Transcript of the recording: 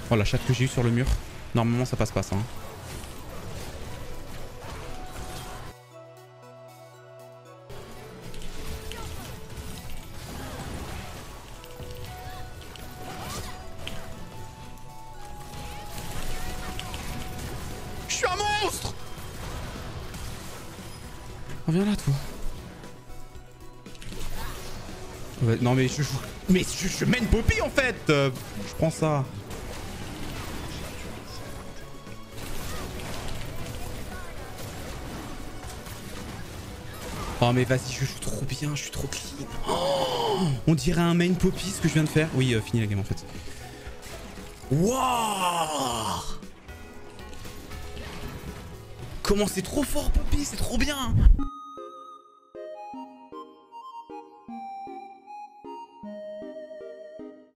Oh la chatte que j'ai eue sur le mur. Normalement ça passe pas ça. Hein. Je suis un monstre. Oh, viens là toi. Ouais, non mais je mène Poppy en fait. Je prends ça. Oh mais vas-y, je joue trop bien, je suis trop clean. Oh, on dirait un main Poppy ce que je viens de faire. Oui, fini la game en fait. Waouh! Comment c'est trop fort Poppy, c'est trop bien!